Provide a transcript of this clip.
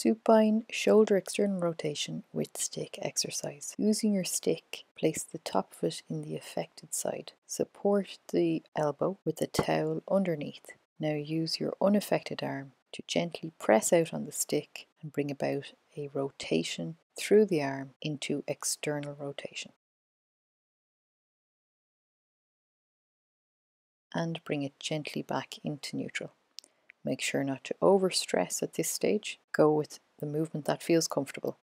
Supine shoulder external rotation with stick exercise. Using your stick, place the top of it in the affected side. Support the elbow with a towel underneath. Now use your unaffected arm to gently press out on the stick and bring about a rotation through the arm into external rotation. And bring it gently back into neutral. Make sure not to overstress at this stage. Go with the movement that feels comfortable.